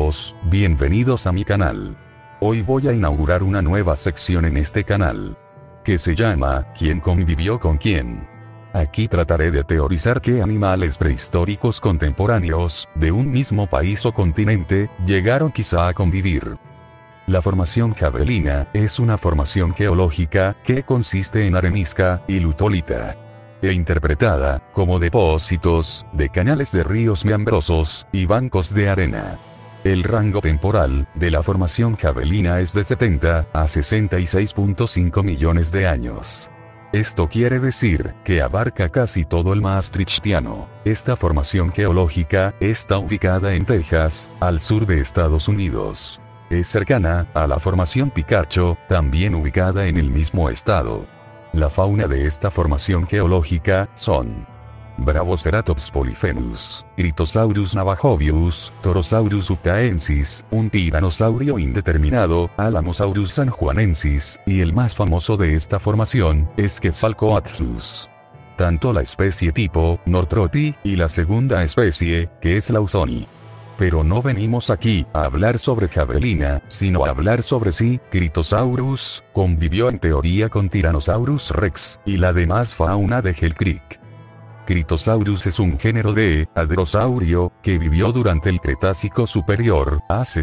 todos, bienvenidos a mi canal. Hoy voy a inaugurar una nueva sección en este canal, que se llama ¿Quién convivió con quién? Aquí trataré de teorizar qué animales prehistóricos contemporáneos, de un mismo país o continente, llegaron quizá a convivir. La formación javelina es una formación geológica que consiste en arenisca y lutolita, e interpretada como depósitos de canales de ríos meandrosos y bancos de arena. El rango temporal de la formación javelina es de 70 a 66.5 millones de años. Esto quiere decir que abarca casi todo el Maastrichtiano. Esta formación geológica está ubicada en Texas, al sur de Estados Unidos. Es cercana a la formación Picacho, también ubicada en el mismo estado. La fauna de esta formación geológica son Bravoceratops polyphemus, Iritosaurus navajovius, Torosaurus utaensis, un tiranosaurio indeterminado, Alamosaurus sanjuanensis, y el más famoso de esta formación es Quetzalcoatlus. Tanto la especie tipo, Northroti, y la segunda especie, que es Lausoni. Pero no venimos aquí a hablar sobre javelina, sino a hablar sobre si Kritosaurus convivió en teoría con Tyrannosaurus rex y la demás fauna de Hell Creek. Kritosaurus es un género de hadrosaurio que vivió durante el Cretácico Superior, hace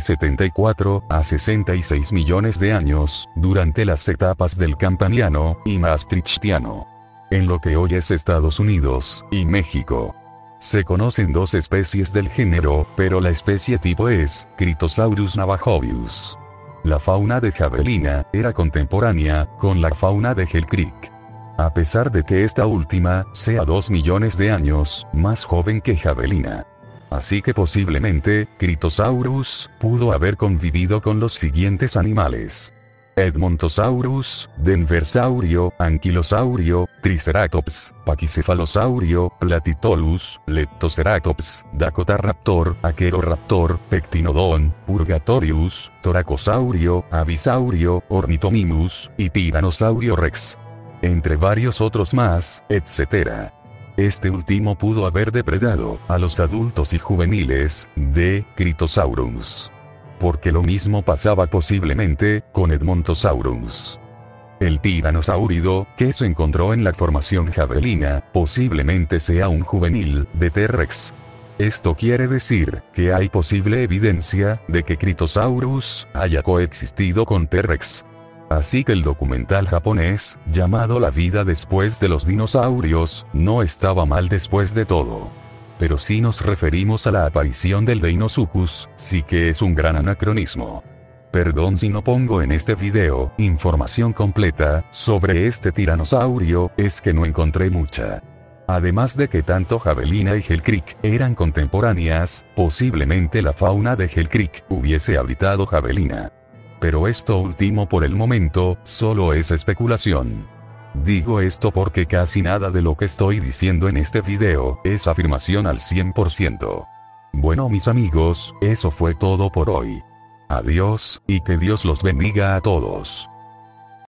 74 a 66 millones de años, durante las etapas del Campaniano y Maastrichtiano, en lo que hoy es Estados Unidos y México. Se conocen dos especies del género, pero la especie tipo es Kritosaurus navajovius. La fauna de javelina era contemporánea con la fauna de Hell Creek, a pesar de que esta última sea 2 millones de años más joven que javelina. Así que posiblemente, Kritosaurus pudo haber convivido con los siguientes animales: Edmontosaurus, Denversaurio, Anquilosaurio, Triceratops, Pachycephalosaurio, Platytolus, Leptoceratops, Dakotaraptor, Aqueroraptor, Pectinodon, Purgatorius, Toracosaurio, Avisaurio, Ornithomimus, y Tyrannosaurio rex, entre varios otros más, etc. Este último pudo haber depredado a los adultos y juveniles de Kritosaurus, porque lo mismo pasaba posiblemente con Edmontosaurus. El tiranosaurio que se encontró en la formación javelina posiblemente sea un juvenil de T-Rex. Esto quiere decir que hay posible evidencia de que Kritosaurus haya coexistido con T-Rex. Así que el documental japonés, llamado La vida después de los dinosaurios, no estaba mal después de todo. Pero si nos referimos a la aparición del Deinosuchus, sí que es un gran anacronismo. Perdón si no pongo en este video información completa sobre este tiranosaurio, es que no encontré mucha. Además de que tanto javelina y Hell Creek eran contemporáneas, posiblemente la fauna de Hell Creek hubiese habitado javelina. Pero esto último por el momento, solo es especulación. Digo esto porque casi nada de lo que estoy diciendo en este video es afirmación al 100%. Bueno mis amigos, eso fue todo por hoy. Adiós, y que Dios los bendiga a todos.